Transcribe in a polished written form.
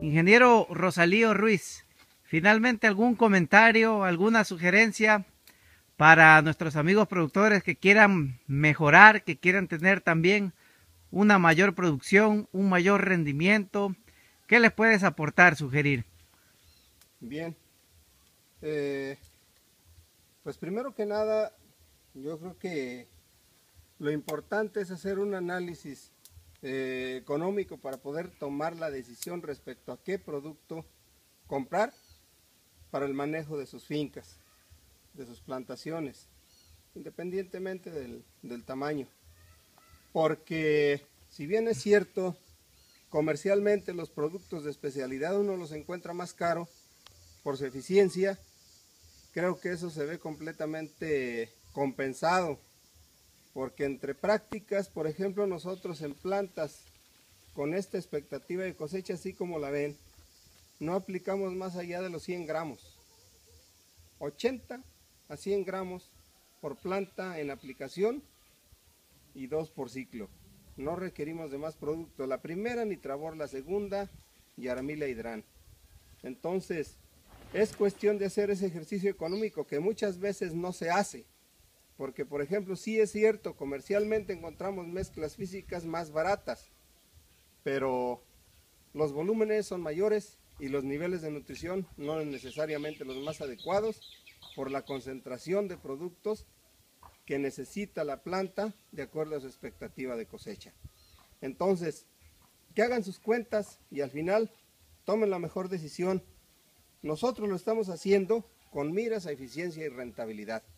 Ingeniero Rosalío Ruiz, finalmente algún comentario, alguna sugerencia para nuestros amigos productores que quieran mejorar, que quieran tener también una mayor producción, un mayor rendimiento. ¿Qué les puedes aportar, sugerir? Bien, eh, pues primero que nada, yo creo que lo importante es hacer un análisis económico para poder tomar la decisión respecto a qué producto comprar para el manejo de sus fincas, de sus plantaciones, independientemente del tamaño. Porque si bien es cierto, comercialmente los productos de especialidad uno los encuentra más caro por su eficiencia, creo que eso se ve completamente compensado, porque entre prácticas, por ejemplo, nosotros en plantas con esta expectativa de cosecha, así como la ven, no aplicamos más allá de los 100 gramos, 80 a 100 gramos por planta en aplicación y 2 por ciclo. No requerimos de más producto, la primera Nitrabor, la segunda Yaramila Hidran. Entonces, es cuestión de hacer ese ejercicio económico que muchas veces no se hace, porque por ejemplo, sí es cierto, comercialmente encontramos mezclas físicas más baratas, pero los volúmenes son mayores y los niveles de nutrición no necesariamente los más adecuados por la concentración de productos que necesita la planta de acuerdo a su expectativa de cosecha. Entonces, que hagan sus cuentas y al final tomen la mejor decisión. Nosotros lo estamos haciendo con miras a eficiencia y rentabilidad.